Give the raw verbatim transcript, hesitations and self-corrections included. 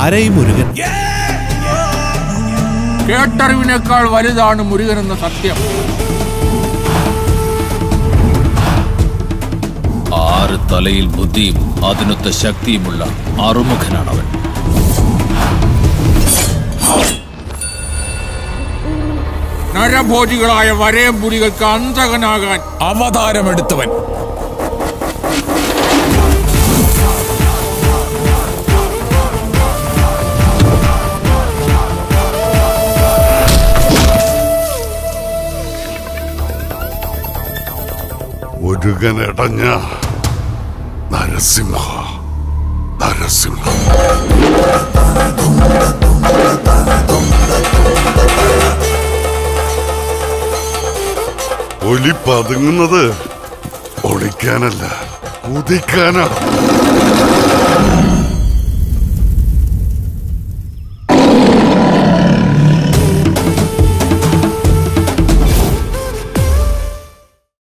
ആരായി മുരുകൻ? കേട്ടറിവിനേക്കാൾ വലുതാണ് മുരുകൻ എന്ന സത്യം. ആറ് തലയിൽ ബുദ്ധിയും അതിനൊത്ത ശക്തിയുമുള്ള അറുമുഖനാണവൻ. നരഭോജികളായ വരയമ്പുലികൾക്ക് അന്തകനാകാൻ അവതാരമെടുത്തവൻ. മുരുകനടഞ്ഞ നരസിംഹ നരസിംഹ. ഒലി പതുങ്ങുന്നത് ഒളിക്കാനല്ല, കുതിക്കാനാണ്.